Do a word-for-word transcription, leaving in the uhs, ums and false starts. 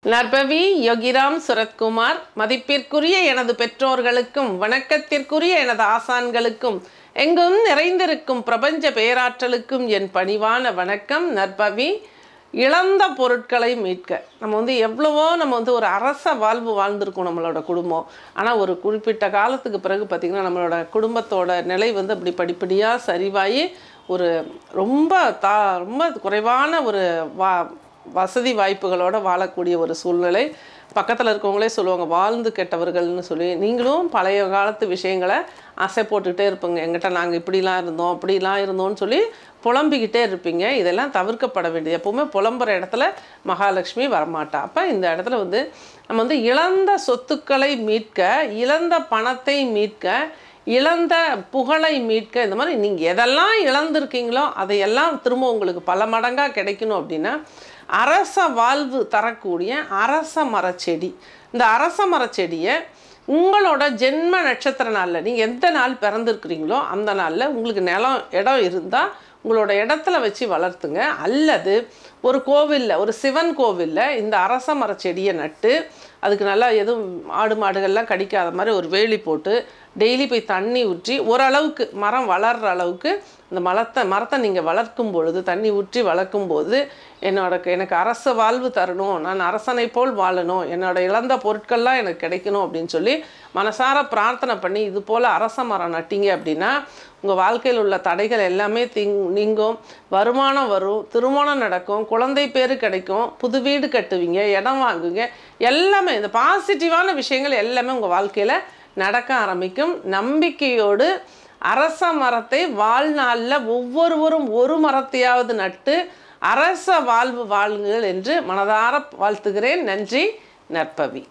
நற்பவி யோகிராம் சுரத்குமார். மதிப்பிற்குரிய எனது பெற்றோர்களுக்கும் வணக்கத்திற்குரிய எனது ஆசான்களுக்கும் எங்கும் நிறைந்திருக்கும் பிரபஞ்ச பேராற்றலுக்கும் என் பணிவான வணக்கம். நற்பவி இழந்த பொருட்களை மீட்க நம்ம வந்து எவ்வளவோ நம்ம வந்து ஒரு அரச வாழ்வு வாழ்ந்திருக்கோம் நம்மளோட குடும்பம். ஆனால் ஒரு குறிப்பிட்ட காலத்துக்கு பிறகு பார்த்திங்கன்னா நம்மளோட குடும்பத்தோட நிலை வந்து அப்படி படிப்படியாக சரிவாகி ஒரு ரொம்ப தா ரொம்ப குறைவான ஒரு வா வசதி வாய்ப்புகளோடு வாழக்கூடிய ஒரு சூழ்நிலை. பக்கத்தில் இருக்கவங்களே சொல்லுவாங்க வாழ்ந்து கெட்டவர்கள்னு சொல்லி. நீங்களும் பழைய காலத்து விஷயங்களை ஆசை போட்டுக்கிட்டே இருப்பீங்க. எங்கிட்ட நாங்கள் இப்படிலாம் இருந்தோம் அப்படிலாம் இருந்தோம்னு சொல்லி புலம்பிக்கிட்டே இருப்பீங்க. இதெல்லாம் தவிர்க்கப்பட வேண்டியது. எப்போவுமே புலம்புற இடத்துல மகாலட்சுமி வரமாட்டா. அப்போ இந்த இடத்துல வந்து நம்ம வந்து இழந்த சொத்துக்களை மீட்க, இழந்த பணத்தை மீட்க, இழந்த புகழை மீட்க, இந்த மாதிரி நீங்கள் எதெல்லாம் இழந்திருக்கீங்களோ அதையெல்லாம் திரும்ப உங்களுக்கு பல மடங்காக கிடைக்கணும் அப்படின்னா அரச வாழ்வு தரக்கூடிய அரச மரச்செடி. இந்த அரச மரச்செடியை உங்களோட ஜென்ம நட்சத்திர நாளில் நீங்கள் எந்த நாள் பிறந்திருக்கிறீங்களோ அந்த நாளில் உங்களுக்கு நிலம் இடம் இருந்தால் உங்களோட இடத்துல வச்சு வளர்த்துங்க. அல்லது ஒரு கோவிலில், ஒரு சிவன் கோவிலில் இந்த அரச மரச்செடியை நட்டு அதுக்கு நல்லா எதுவும் ஆடு மாடுகள்லாம் கடிக்காத மாதிரி ஒரு வேலி போட்டு டெய்லி போய் தண்ணி ஊற்றி ஓரளவுக்கு மரம் வளர்கிற அளவுக்கு இந்த மரத்தை மரத்தை நீங்கள் வளர்க்கும் பொழுது, தண்ணி ஊற்றி வளர்க்கும் போது என்னோட எனக்கு அரச வாழ்வு தரணும், நான் அரசனை போல் வாழணும், என்னோட இழந்த பொருட்கள்லாம் எனக்கு கிடைக்கணும் அப்படின்னு சொல்லி மனசார பிரார்த்தனை பண்ணி இது போல் அரச மரம் நட்டிங்க அப்படின்னா உங்கள் வாழ்க்கையில் உள்ள தடைகள் எல்லாமே திங் நீங்கும், வருமானம் வரும், திருமணம் நடக்கும், குழந்தை பேர் கிடைக்கும், புது வீடு கட்டுவீங்க, இடம் வாங்குவீங்க. எல்லாமே இந்த பாசிட்டிவான விஷயங்கள் எல்லாமே உங்கள் வாழ்க்கையில் நடக்க ஆரம்பிக்கும். நம்பிக்கையோடு அரச மரத்தை வாழ்நாளில் ஒவ்வொருவரும் ஒரு மரத்தையாவது நட்டு அரச வாழ்வு வாழுங்கள் என்று மனதார வாழ்த்துகிறேன். நன்றி. நற்பவி.